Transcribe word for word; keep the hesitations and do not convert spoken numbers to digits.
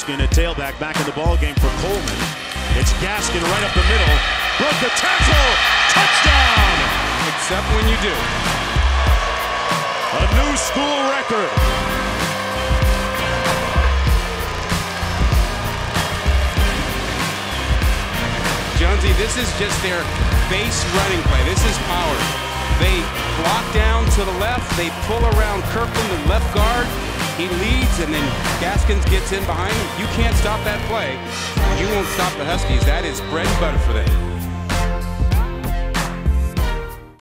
Gaskin, a tailback, back in the ball game for Coleman. It's Gaskin right up the middle. Broke the tackle. Touchdown. Except when you do. A new school record. Jonesy, this is just their base running play. This is power. They block down to the left. They pull around Kirkland, the left guard. He leads, and then Gaskins gets in behind him. You can't stop that play. You won't stop the Huskies. That is bread and butter for them.